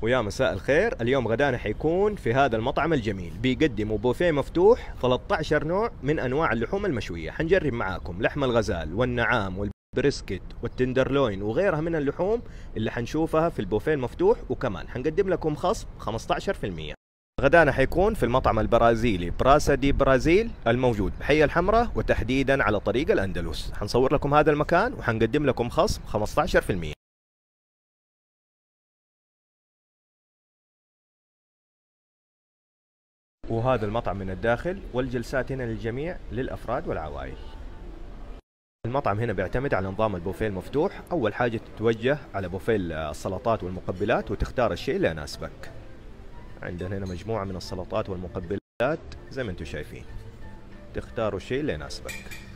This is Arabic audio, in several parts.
ويا مساء الخير. اليوم غدانا حيكون في هذا المطعم الجميل، بيقدموا بوفيه مفتوح 13 نوع من انواع اللحوم المشويه. حنجرب معاكم لحم الغزال والنعام والبريسكت والتندرلوين وغيرها من اللحوم اللي حنشوفها في البوفيه المفتوح، وكمان حنقدم لكم خصم 15%. غدانا حيكون في المطعم البرازيلي براسا دي برازيل الموجود بحي الحمراء، وتحديدا على طريق الأندلس. حنصور لكم هذا المكان وحنقدم لكم خصم 15%. وهذا المطعم من الداخل، والجلسات هنا للجميع للأفراد والعوائل. المطعم هنا بيعتمد على نظام البوفيه المفتوح. أول حاجة تتوجه على بوفيه السلطات والمقبلات وتختار الشيء اللي يناسبك. عندنا هنا مجموعة من السلطات والمقبلات زي ما انتم شايفين، تختاروا الشيء اللي يناسبك.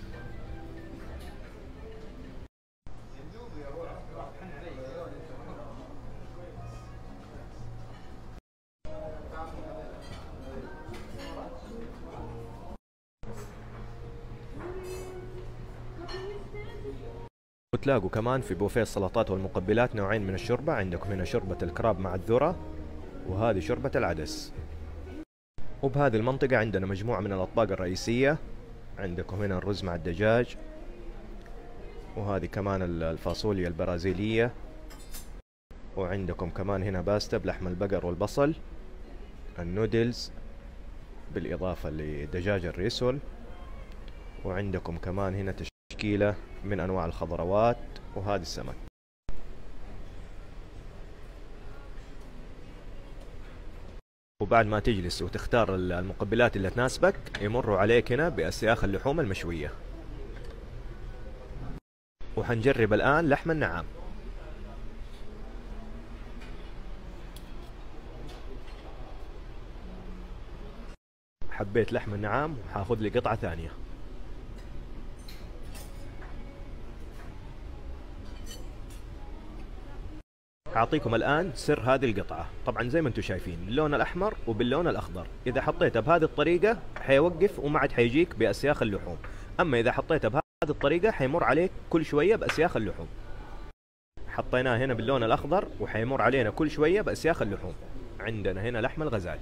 وتلاقوا كمان في بوفيه السلطات والمقبلات نوعين من الشوربة. عندكم هنا شوربة الكراب مع الذرة، وهذه شوربة العدس. وبهذه المنطقة عندنا مجموعة من الأطباق الرئيسية. عندكم هنا الرز مع الدجاج، وهذه كمان الفاصوليا البرازيلية، وعندكم كمان هنا باستا بلحم البقر والبصل، النودلز بالإضافة لدجاج الريسول، وعندكم كمان هنا تشكيلة من أنواع الخضروات، وهذا السمك. وبعد ما تجلس وتختار المقبلات اللي تناسبك، يمروا عليك هنا بأسياخ اللحوم المشوية. وحنجرب الآن لحم النعام. حبيت لحم النعام وحاخذ لي قطعة ثانية. أعطيكم الآن سر هذه القطعة. طبعا زي ما انتم شايفين باللون الأحمر وباللون الأخضر. إذا حطيتها بهذه الطريقة حيوقف وما عاد حيجيك بأسياخ اللحوم، أما إذا حطيتها بهذه الطريقة حيمر عليك كل شوية بأسياخ اللحوم. حطيناه هنا باللون الأخضر وحيمر علينا كل شوية بأسياخ اللحوم. عندنا هنا لحم الغزال.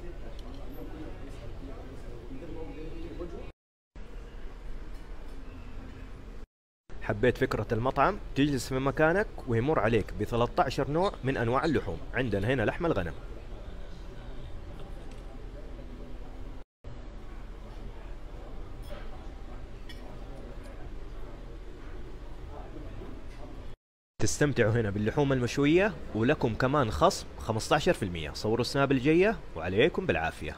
حبيت فكرة المطعم؟ تجلس في مكانك ويمر عليك ب 13 نوع من أنواع اللحوم. عندنا هنا لحم الغنم، تستمتعوا هنا باللحوم المشوية، ولكم كمان خصم 15%. صوروا السناب الجاية وعليكم بالعافية.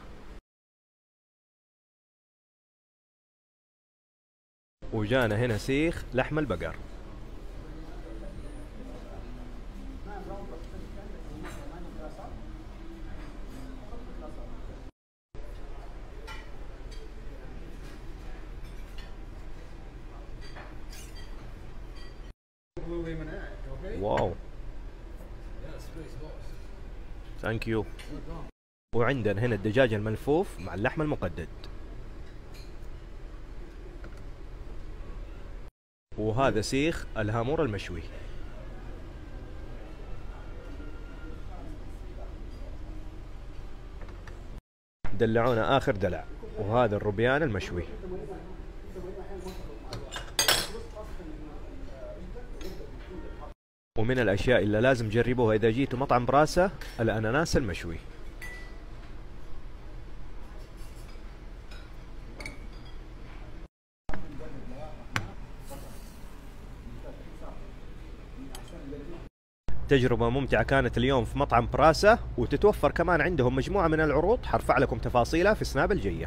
وجانا هنا سيخ لحم البقر. واو، ثانك يو. وعندنا هنا الدجاج الملفوف مع اللحم المقدد، وهذا سيخ الهامور المشوي. دلعونا آخر دلع. وهذا الروبيان المشوي. ومن الأشياء اللي لازم تجربوها إذا جيتوا مطعم براسا الأناناس المشوي. تجربة ممتعة كانت اليوم في مطعم براسا، وتتوفر كمان عندهم مجموعة من العروض حرفع لكم تفاصيلها في سناب الجاية.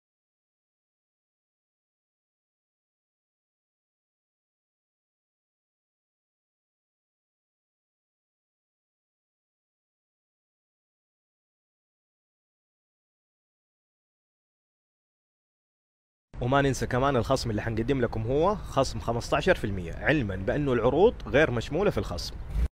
وما ننسى كمان الخصم اللي حنقدم لكم هو خصم 15%، علما بأنه العروض غير مشمولة في الخصم.